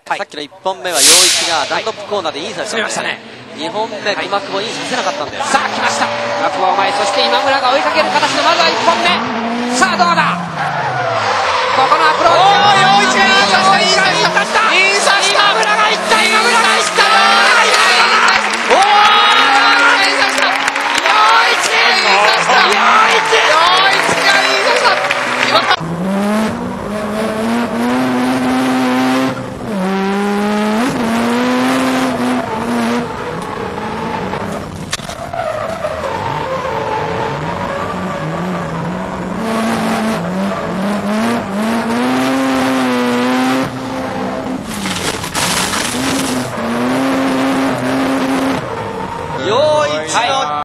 さっきの1本目は陽一がダンロップコーナーでインさせてましたね。2本目熊久保インさせなかったんだよ。 さあ来ました熊久保前、そして今村が追いかける形のまずは1本目。さあどうだ、ここのアプローチ